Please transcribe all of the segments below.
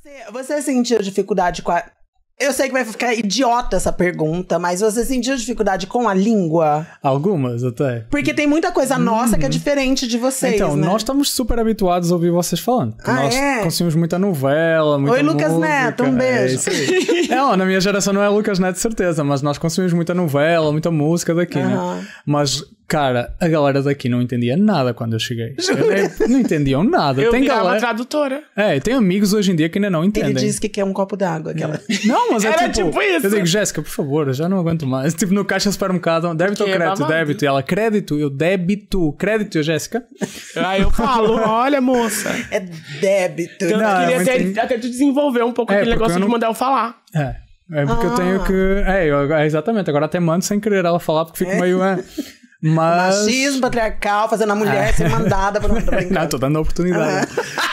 Você sentiu dificuldade com a... Eu sei que vai ficar idiota essa pergunta, mas você sentiu dificuldade com a língua? Algumas, até. Porque tem muita coisa nossa que é diferente de vocês, então, né? nós estamos super habituados a ouvir vocês falando. Nós consumimos muita novela, muita música. Oi, Lucas Neto, um beijo. Não, na minha geração não é Lucas Neto, certeza, mas nós consumimos muita novela, muita música daqui, né? Mas... Cara, a galera daqui não entendia nada quando eu cheguei. Não entendiam nada. Eu tem virava galera... tradutora. tem amigos hoje em dia que ainda não entendem. Ele disse que quer um copo d'água. Aquela... Não, mas era tipo isso. Eu digo, Jéssica, por favor, eu já não aguento mais. Tipo, no caixa do supermercado, débito ou crédito? Babado. Débito. E ela, crédito. Eu, débito. Crédito, Jéssica. Aí eu falo, olha, moça. É débito. Eu queria até tu desenvolver um pouco aquele negócio de mandar eu falar. É porque eu tenho que... exatamente. Agora até mando sem querer ela falar, porque fico meio... Mas... Machismo patriarcal, fazendo a mulher ser mandada pra não, tô dando a oportunidade.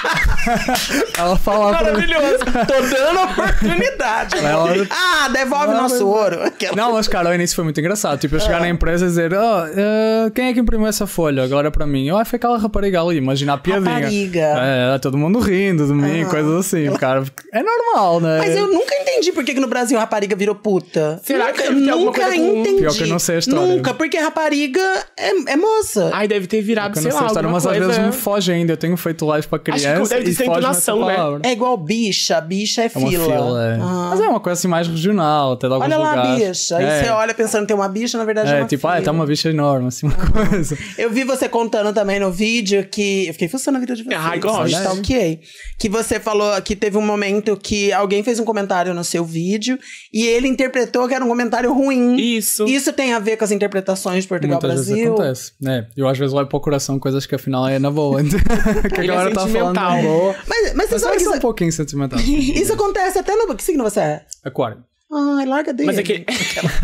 Ela fala maravilhoso. Tô dando a oportunidade. Devolve nosso ouro. Não, mas cara, o início foi muito engraçado. Tipo, eu chegar na empresa e dizer, quem é que imprimiu essa folha? Agora pra mim. Foi aquela rapariga ali, imagina a piadinha. Rapariga. Todo mundo rindo de mim, coisas assim. Cara, é normal, né? Mas eu nunca entendi por que no Brasil rapariga virou puta. Será que nunca entendi. Pior que eu não sei a história. Nunca, porque rapariga é moça. Ai, deve ter virado, sei lá, alguma mas coisa. Às vezes me foge ainda. Eu tenho feito live pra criança. Acho que deve ter entonação, né? É igual bicha. Bicha é fila. Mas é uma coisa assim mais regional, até de alguns lugares. Olha lá a bicha. Aí você olha pensando que tem uma bicha, na verdade é uma tipo, fila. tá uma bicha enorme, assim, uma coisa. Eu vi você contando também no vídeo que... Eu fiquei fuçando a vida de você. Ai, gosto. Que você falou que teve um momento que alguém fez um comentário no seu vídeo e ele interpretou que era um comentário ruim. Isso. Isso tem a ver com as interpretações de Portugal-Brasil? Vezes acontece. Eu às vezes levo para o coração coisas que afinal é na boa. Que a galera tá falando na boa. Mas você sabe que é um pouquinho sentimental. Isso acontece até no... Que signo você é? Aquário. Ai, larga dele. Mas é que...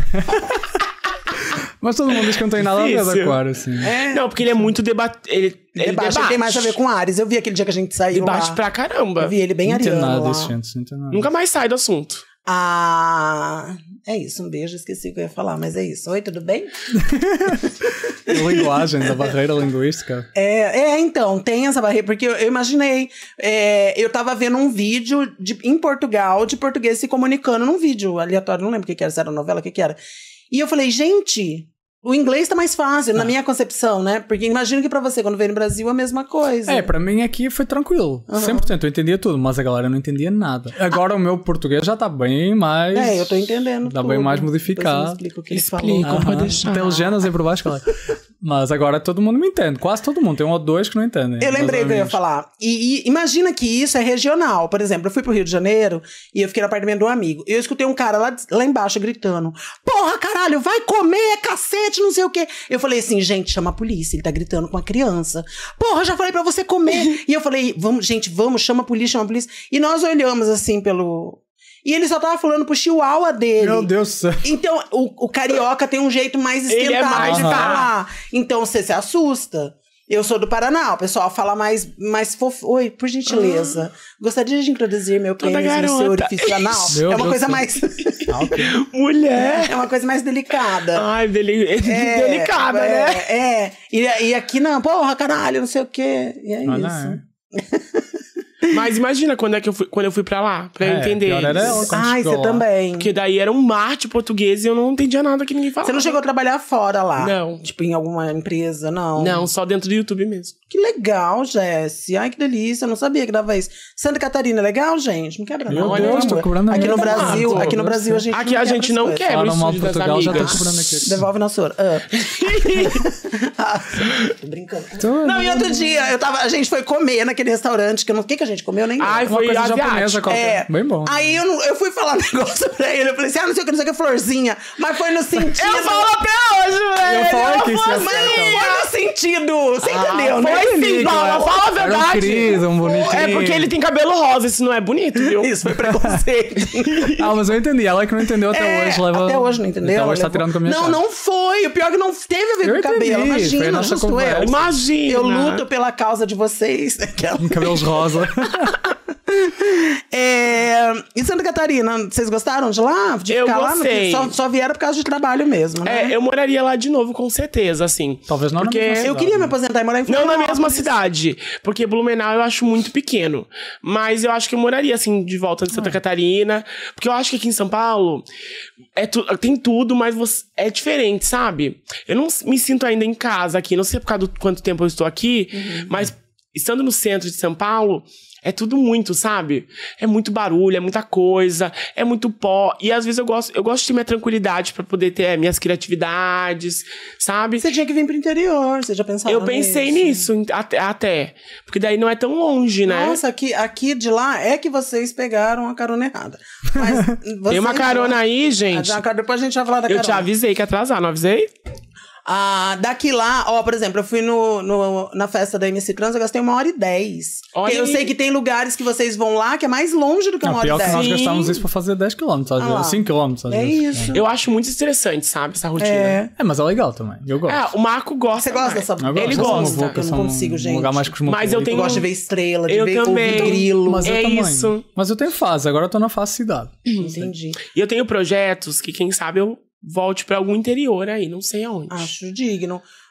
Mas todo mundo diz que não tem nada a ver com Aquário, assim. Não, porque ele é muito ele debate. Ele tem mais a ver com Ares. Eu vi aquele dia que a gente saiu debate pra caramba. Eu vi ele bem ariano lá. Não tem nada. Nunca mais sai do assunto. É isso, um beijo, esqueci o que eu ia falar, mas é isso. Oi, tudo bem? Linguagem, da barreira linguística. Então, tem essa barreira, porque eu imaginei, eu tava vendo um vídeo em Portugal, de português se comunicando num vídeo aleatório, não lembro o que era, se era novela, o que era. E eu falei, gente... O inglês tá mais fácil, na minha concepção, né? Porque imagino que pra você, quando veio no Brasil, é a mesma coisa. Pra mim aqui foi tranquilo. 100%, eu entendia tudo, mas a galera não entendia nada. Agora o meu português já tá bem mais... eu tô entendendo Tá bem mais modificado. Explica o que ele falou. Pode deixar. Tem legendas aí por baixo, cara. Mas agora todo mundo me entende. Quase todo mundo. Tem um ou dois que não entendem. Eu lembrei o que eu ia falar. E imagina que isso é regional. Por exemplo, eu fui pro Rio de Janeiro e eu fiquei no apartamento de um amigo. E eu escutei um cara lá embaixo gritando: porra, caralho, vai comer, cacete, não sei o quê. Eu falei assim, gente, chama a polícia. Ele tá gritando com a criança. Porra, já falei pra você comer. E eu falei, vamos, chama a polícia, chama a polícia. E nós olhamos assim pelo... E ele só tava falando pro chihuahua dele. Meu Deus do céu. Então, o carioca tem um jeito mais esquentado de falar. Então, você se assusta. Eu sou do Paraná, o pessoal fala mais fofo. Oi, por gentileza. Gostaria de introduzir meu pênis no seu orifício anal? É uma coisa mais... Mulher! É uma coisa mais delicada. Ai, delicada, né? E aqui não, porra, caralho, não sei o quê. E é isso. Mas imagina quando eu fui pra lá, pra eu entender. Você também. Porque daí era um mar de português e eu não entendia nada que ninguém falava. Você não chegou a trabalhar fora lá? Não. Tipo, em alguma empresa, não? Não, só dentro do YouTube mesmo. Que legal, Jessi. Ai, que delícia. Eu não sabia que dava isso. Santa Catarina é legal, gente? Não quebra não. Olha, eu tô cobrando aqui no Brasil, aqui no Brasil a gente aqui a gente não quebra isso de Portugal, já tá cobrando aqui. Devolve na sua. Tô brincando. Não, e outro dia, a gente foi comer naquele restaurante, que que a gente comeu, nem lembro. Foi coisa japonesa qualquer. Bem bom. Aí eu fui falar um negócio pra ele, eu falei assim, não sei o que, florzinha. Mas foi no sentido... Eu falo até hoje, velho. Eu falo que isso mas foi no sentido... Você entendeu, né? Foi sim, fala a verdade. Um bonitinho. É porque ele tem cabelo rosa, isso não é bonito, viu? Isso foi preconceito. Mas eu entendi. Ela que não entendeu até hoje. Até hoje não entendeu. Até hoje tá tirando com a minha cara. Não foi. O pior é que não teve a ver com o cabelo. Imagina, justo eu. Imagina. Eu luto pela causa de vocês. Cabelos rosa. E Santa Catarina, vocês gostaram de lá? De Eu ficar gostei. lá? Só vieram por causa de trabalho mesmo, né? Eu moraria lá de novo, com certeza, assim. Talvez não porque na mesma Eu cidade, queria me aposentar e morar em Não Florianópolis. na mesma cidade, porque Blumenau eu acho muito pequeno. Mas eu acho que eu moraria, assim, de volta de Santa Catarina. Porque eu acho que aqui em São Paulo tem tudo, mas é diferente, sabe? Eu não me sinto ainda em casa aqui. Não sei por causa do quanto tempo eu estou aqui, mas estando no centro de São Paulo, é tudo muito, sabe? É muito barulho, é muita coisa, é muito pó. E às vezes eu gosto de ter minha tranquilidade pra poder ter minhas criatividades, sabe? Você tinha que vir pro interior, você já pensava Eu pensei nisso até. Porque daí não é tão longe, né? Nossa, aqui de lá é que vocês pegaram a carona errada. Mas Tem uma carona aí, gente. Depois a gente vai falar da carona. Eu te avisei que ia atrasar, não avisei? Daqui lá, por exemplo, eu fui na festa da MC Trans, eu gastei 1h10. Olha Eu aí. sei que tem lugares que vocês vão lá que é mais longe do que 1h10. Pior que nós Sim. gastámos isso para fazer 10 km, às lá. vezes, 5 km. Às É vezes. isso. Eu acho muito estressante, sabe? Essa rotina. Mas é legal também. Eu gosto. O Marco gosta. Você gosta mais. dessa... Eu gosto. Ele Eu sou uma gosta. vocação, Eu não consigo, gente. Um lugar mais cosmopolita. Mas eu tenho- Eu gosto de ver estrela, de Eu ver também. ouvir grilo. Mas eu É também. isso. Mas eu tenho fase, agora eu tô na fase cidade. Entendi. E eu tenho projetos que, quem sabe, eu volte pra algum interior aí, não sei aonde. Acho digno.